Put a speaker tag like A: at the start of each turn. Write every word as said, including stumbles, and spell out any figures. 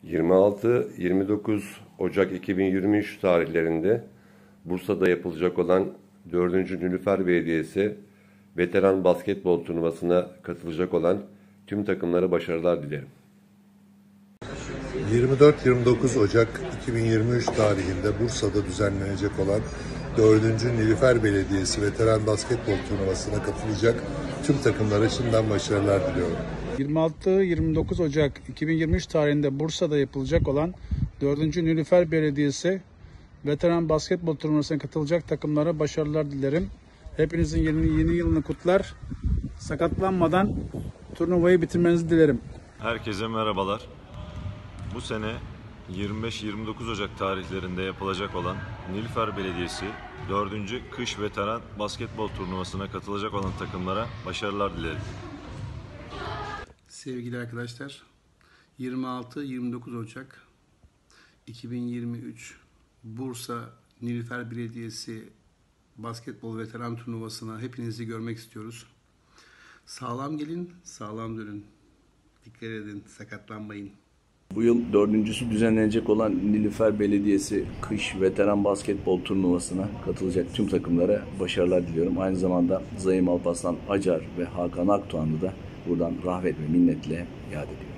A: yirmi altı yirmi dokuz Ocak iki bin yirmi üç tarihlerinde Bursa'da yapılacak olan dördüncü Nilüfer Belediyesi Veteran Basketbol Turnuvası'na katılacak olan tüm takımlara başarılar dilerim.
B: yirmi dört yirmi dokuz Ocak iki bin yirmi üç tarihinde Bursa'da düzenlenecek olan dördüncü Nilüfer Belediyesi Veteran Basketbol Turnuvası'na katılacak tüm takımlara şimdiden başarılar diliyorum.
C: yirmi altı yirmi dokuz Ocak iki bin yirmi üç tarihinde Bursa'da yapılacak olan dördüncü Nilüfer Belediyesi Veteran Basketbol Turnuvası'na katılacak takımlara başarılar dilerim. Hepinizin yeni, yeni yılını kutlar. Sakatlanmadan turnuvayı bitirmenizi dilerim.
D: Herkese merhabalar. Bu sene yirmi beş yirmi dokuz Ocak tarihlerinde yapılacak olan Nilüfer Belediyesi dördüncü Kış Veteran Basketbol Turnuvası'na katılacak olan takımlara başarılar dilerim.
E: Sevgili arkadaşlar, yirmi altı yirmi dokuz Ocak iki bin yirmi üç Bursa Nilüfer Belediyesi Basketbol Veteran Turnuvası'na hepinizi görmek istiyoruz. Sağlam gelin, sağlam dönün. Dikkat edin, sakatlanmayın.
F: Bu yıl dördüncüsü düzenlenecek olan Nilüfer Belediyesi Kış Veteran Basketbol Turnuvası'na katılacak tüm takımlara başarılar diliyorum. Aynı zamanda Zahim Alparslan Acar ve Hakan Akdoğan'ı da buradan rahmet ve minnetle yad ediyorum.